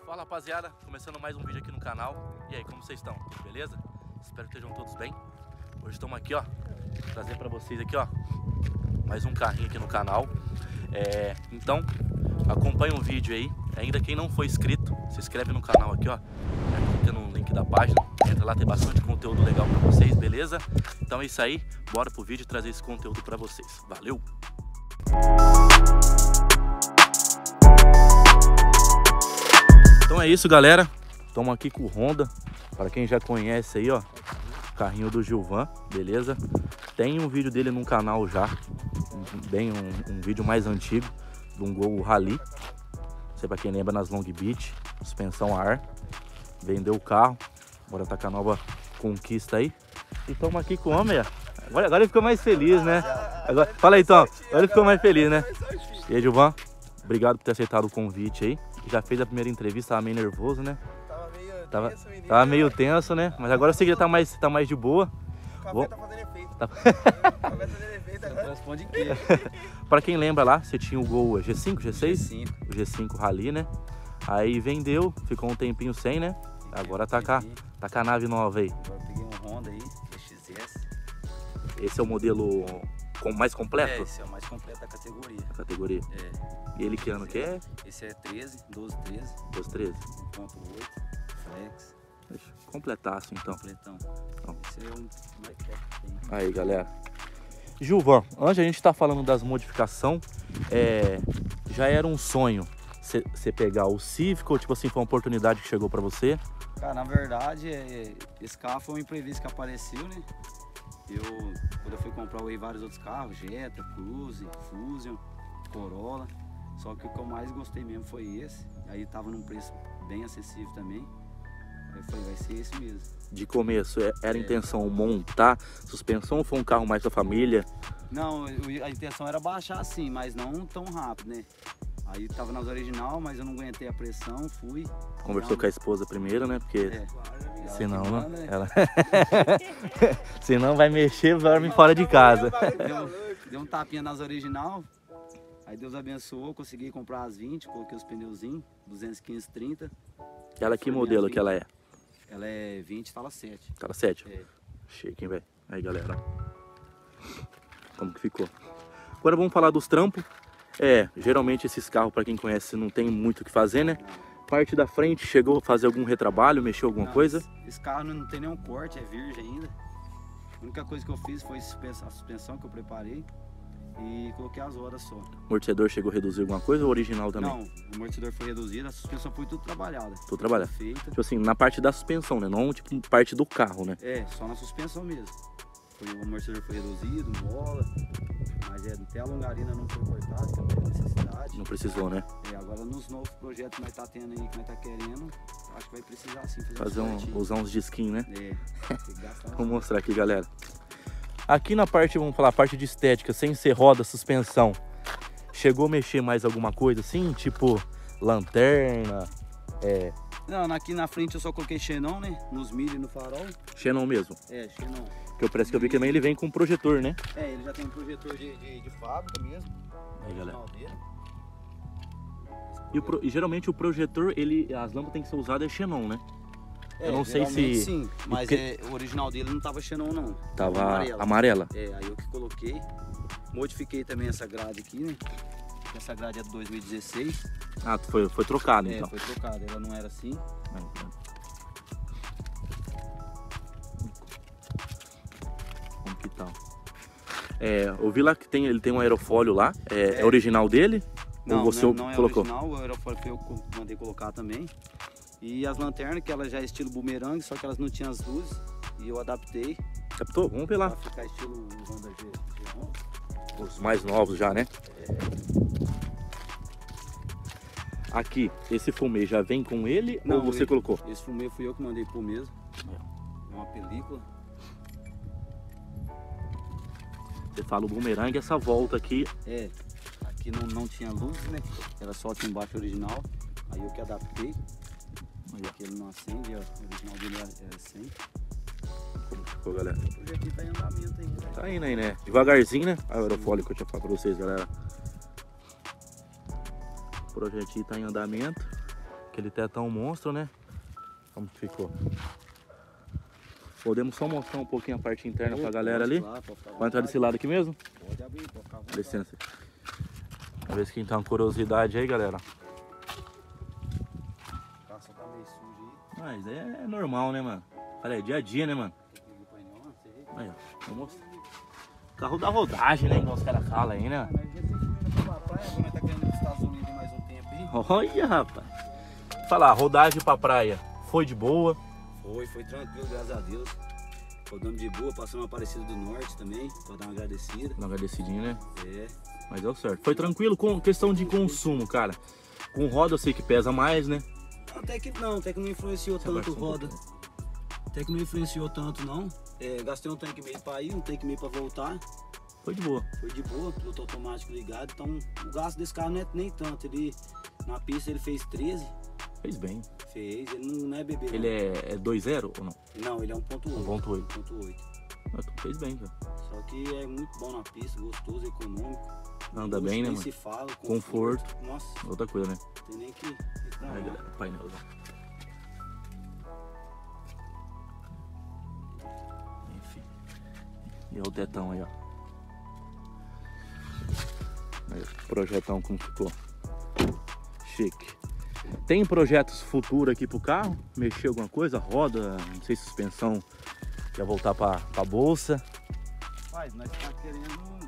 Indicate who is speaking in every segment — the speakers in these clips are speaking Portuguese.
Speaker 1: Fala rapaziada, começando mais um vídeo aqui no canal. E aí, como vocês estão? Beleza? Espero que estejam todos bem. Hoje estamos aqui, ó, trazer pra vocês aqui, ó, mais um carrinho aqui no canal. Então, acompanha o vídeo aí. Ainda quem não for inscrito, se inscreve no canal aqui, ó. Clica no link da página, entra lá, tem bastante conteúdo legal pra vocês, beleza? Então é isso aí, bora pro vídeo trazer esse conteúdo pra vocês. Valeu! Então é isso, galera. Estamos aqui com o Honda. Para quem já conhece aí, ó, carrinho do Gilvan, beleza? Tem um vídeo dele no canal já, bem um vídeo mais antigo, de um Gol Rally. Não sei para quem lembra, nas Long Beach, suspensão a ar. Vendeu o carro, bora tá com a nova conquista aí. E estamos aqui com o homem, ó. Agora ele ficou mais feliz, né? Agora, fala aí, Tom. Agora ele ficou mais feliz, né? E aí, Gilvan, obrigado por ter aceitado o convite aí. Já fez a primeira entrevista, tava meio nervoso, né? Tava meio tenso, né? Mas agora eu sei que ele tá mais de boa.
Speaker 2: O café tá fazendo efeito. O café tá fazendo efeito agora.
Speaker 3: Responde que.
Speaker 1: Pra quem lembra lá, você tinha o Gol G5, G6?
Speaker 3: G5.
Speaker 1: O G5 Rally, né? Aí vendeu, ficou um tempinho sem, né? Agora tá com a nave nova aí.
Speaker 3: Agora eu peguei um Honda aí, XS.
Speaker 1: Esse é o modelo mais completo?
Speaker 3: Esse é o mais completo da categoria.
Speaker 1: Categoria. E ele que ano que é?
Speaker 3: Esse é 13, 1213.
Speaker 1: 1213.
Speaker 3: 1.8, flex.
Speaker 1: Deixa eu completaço então.
Speaker 3: Completão.
Speaker 1: Então.
Speaker 3: Esse é um mais top que tem.
Speaker 1: Aí, galera. Gilvan, antes a gente tá falando das modificações, já era um sonho você pegar o Civic ou tipo assim, foi uma oportunidade que chegou pra você?
Speaker 3: Cara, na verdade, esse carro foi um imprevisto que apareceu, né? Quando eu fui comprar, eu olhei vários outros carros, Jetta, Cruze, Fusion, Corolla. Só que o que eu mais gostei mesmo foi esse. Aí tava num preço bem acessível também. Aí eu falei, vai ser esse mesmo.
Speaker 1: De começo, era a intenção montar suspensão ou foi um carro mais da família?
Speaker 3: Não, a intenção era baixar assim, mas não tão rápido, né? Aí tava nas original, mas eu não aguentei a pressão, fui.
Speaker 1: Conversou com a esposa primeiro, né? Porque senão,
Speaker 3: né?
Speaker 1: ela... senão vai mexer, dorme fora de casa.
Speaker 3: Deu um tapinha nas original. Aí Deus abençoou, consegui comprar as 20, coloquei os pneuzinhos, 215, 30.
Speaker 1: Ela que modelo que ela é?
Speaker 3: Ela é 20, tala 7.
Speaker 1: Tala 7?
Speaker 3: É.
Speaker 1: Chique, hein, velho? Aí, galera. Como que ficou? Agora vamos falar dos trampos. Geralmente esses carros, pra quem conhece, não tem muito o que fazer, né? Parte da frente, chegou a fazer algum retrabalho, mexeu alguma coisa?
Speaker 3: Esse carro não tem nenhum corte, é virgem ainda. A única coisa que eu fiz foi a suspensão que eu preparei. E coloquei as rodas só.
Speaker 1: O amortecedor chegou a reduzir alguma coisa ou original também?
Speaker 3: Não, o amortecedor foi reduzido, a suspensão foi tudo trabalhada.
Speaker 1: Tudo trabalhado?
Speaker 3: Feita.
Speaker 1: Tipo assim, na parte da suspensão, né? Não tipo parte do carro, né?
Speaker 3: Só na suspensão mesmo. O amortecedor foi reduzido, mola. Mas até a longarina não foi cortada, que não teve necessidade.
Speaker 1: Não precisou, né?
Speaker 3: Agora nos novos projetos que nós tá tendo aí, que nós tá querendo, acho que vai precisar sim
Speaker 1: fazer usar uns disquinhos, né?
Speaker 3: Tem que gastar.
Speaker 1: Vou mostrar aqui, galera. Aqui na parte, vamos falar, parte de estética, sem ser roda, suspensão, chegou a mexer mais alguma coisa assim? Tipo, lanterna,
Speaker 3: Não, aqui na frente eu só coloquei xenon, né? Nos milho e no farol.
Speaker 1: Xenon mesmo?
Speaker 3: Xenon.
Speaker 1: Que parece que eu vi que também ele vem com projetor, né?
Speaker 3: Ele já tem um projetor de fábrica mesmo.
Speaker 1: Aí, galera. E geralmente o projetor, as lâmpadas tem que ser usadas xenon, né? Eu não sei se...
Speaker 3: Sim, mas o original dele não tava xenon não.
Speaker 1: Tava amarela.
Speaker 3: Aí eu que coloquei. Modifiquei também essa grade aqui, né? Essa grade é de 2016.
Speaker 1: Ah, foi trocada então.
Speaker 3: Foi trocada, ela não era assim.
Speaker 1: Como que tá? Eu vi lá que ele tem um aerofólio lá. É original dele?
Speaker 3: Não,
Speaker 1: ou você
Speaker 3: não
Speaker 1: colocou?
Speaker 3: É original, o aerofólio foi eu que mandei colocar também. E as lanternas, que elas já é estilo bumerangue, só que elas não tinham as luzes. E eu adaptei.
Speaker 1: Captou? Vamos ver lá.
Speaker 3: Pra ficar estilo Honda G1.
Speaker 1: Os mais novos já, né? Aqui, esse fumê já vem com ele ou você colocou?
Speaker 3: Esse fumê fui eu que mandei pôr mesmo. É uma película.
Speaker 1: Você fala o bumerangue, essa volta aqui.
Speaker 3: Aqui não tinha luz, né? Era só aqui embaixo original. Aí eu que adaptei. Aqui ele não acende, ó. O original dele acende.
Speaker 1: Como ficou, galera?
Speaker 3: O projetinho tá em andamento ainda.
Speaker 1: Tá indo aí, né? Devagarzinho, né? Olha o aerofólio que eu tinha falado pra vocês, galera. O projetinho tá em andamento. aquele tetão monstro, né? Como que ficou? Podemos só mostrar um pouquinho a parte interna pra galera ali. Vai entrar desse lado aqui mesmo?
Speaker 3: Pode abrir, pode ficar à vontade.
Speaker 1: Dá licença. Vamos ver se quem tá uma curiosidade aí, galera.
Speaker 3: O carro só tá meio sujo aí.
Speaker 1: Mas é normal, né, mano? Olha, é dia a dia, né, mano?
Speaker 3: Tem que ligar o painel, não sei.
Speaker 1: Aí, ó. Vou mostrar. Carro da rodagem, né? Igual os caras falam aí, né?
Speaker 3: Mas recentemente pra praia, agora tá querendo ir pros Estados Unidos mais um tempo aí.
Speaker 1: Olha, rapaz. Falar, rodagem pra praia foi de boa.
Speaker 3: Foi tranquilo, graças a Deus. Rodamos de boa, passamos uma Aparecida do Norte também, pra dar uma agradecida.
Speaker 1: Dá uma agradecidinha, né?
Speaker 3: É.
Speaker 1: Mas deu certo. Foi tranquilo com questão de consumo, cara. Com roda eu sei que pesa mais, né?
Speaker 3: Até que não influenciou tanto roda. Até que não influenciou tanto não. É, gastei um tanque e meio pra ir, um tanque e meio pra voltar.
Speaker 1: Foi de boa.
Speaker 3: Foi de boa, piloto automático ligado. Então o gasto desse carro não é nem tanto. Ele, na pista ele fez 13.
Speaker 1: Fez bem.
Speaker 3: Fez, ele não é bebê.
Speaker 1: Ele é 2.0 ou não?
Speaker 3: Não, ele é 1.8.
Speaker 1: 1.8. Mas tu fez bem, cara.
Speaker 3: Só que é muito bom na pista, gostoso, econômico.
Speaker 1: Anda bem, né,
Speaker 3: nem
Speaker 1: mano?
Speaker 3: se fala,
Speaker 1: Conforto.
Speaker 3: Nossa,
Speaker 1: Outra coisa, né?
Speaker 3: tem nem que
Speaker 1: Aí,
Speaker 3: reclamar.
Speaker 1: galera, painel. Enfim. E o tetão aí, ó. Aí, projetão como ficou. Chique. Tem projetos futuros aqui pro carro? Mexer alguma coisa? Roda, não sei se suspensão quer voltar pra bolsa.
Speaker 3: Rapaz, nós tá querendo...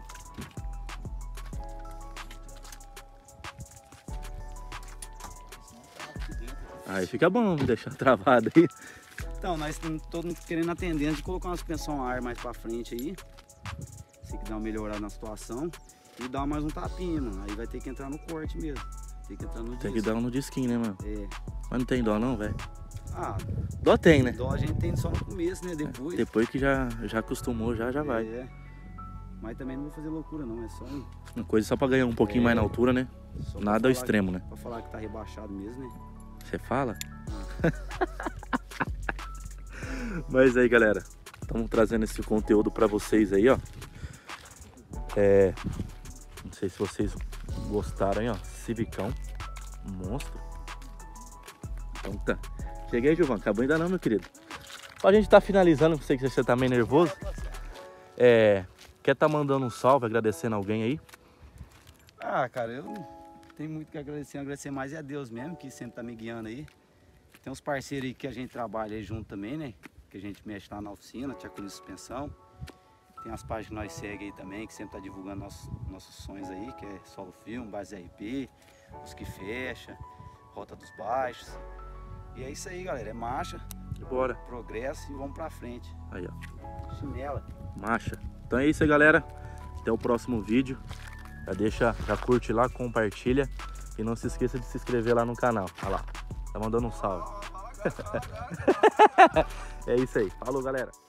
Speaker 1: Aí fica bom deixar travado aí.
Speaker 3: Então, nós estamos todos querendo a tendência de colocar uma suspensão a ar mais pra frente aí. Assim que dá uma melhorada na situação. E dar mais um tapinha, mano. Aí vai ter que entrar no corte mesmo. Tem que entrar no disco.
Speaker 1: Tem que dar um no disquinho, né, mano?
Speaker 3: É.
Speaker 1: Mas não tem dó não, velho.
Speaker 3: Ah,
Speaker 1: Dó tem, né?
Speaker 3: dó a gente tem só no começo, né? Depois.
Speaker 1: Depois que já acostumou, já vai.
Speaker 3: É. Mas também não vou fazer loucura não, é só
Speaker 1: Uma coisa só pra ganhar um pouquinho mais na altura, né?
Speaker 3: só pra
Speaker 1: Nada ao
Speaker 3: falar
Speaker 1: extremo, né?
Speaker 3: Pra falar que tá rebaixado mesmo, né?
Speaker 1: Você fala? Mas aí, galera, estamos trazendo esse conteúdo pra vocês aí, ó. Não sei se vocês gostaram aí, ó. Civicão, monstro. Então tá. Cheguei, Gilvan. Acabou ainda não, meu querido. A gente tá finalizando, sei que você tá meio nervoso. Quer tá mandando um salve, agradecendo alguém aí?
Speaker 3: Ah, cara, eu não tenho muito que agradecer mais a Deus mesmo, que sempre tá me guiando aí. Tem uns parceiros aí que a gente trabalha aí junto também, né? Que a gente mexe lá na oficina, Tia Cruz Suspensão. Tem as páginas que nós seguimos aí também, que sempre tá divulgando nossos sonhos aí, que é Solo Filme, Base RP, Os Que Fecha, Rota dos Baixos. E é isso aí, galera, é marcha,
Speaker 1: Bora.
Speaker 3: progresso e vamos pra frente.
Speaker 1: Aí, ó.
Speaker 3: Chinela.
Speaker 1: Marcha. Então é isso aí, galera. Até o próximo vídeo. Já curte lá, compartilha. E não se esqueça de se inscrever lá no canal. Olha lá. Tá mandando um salve. É isso aí. Falou, galera.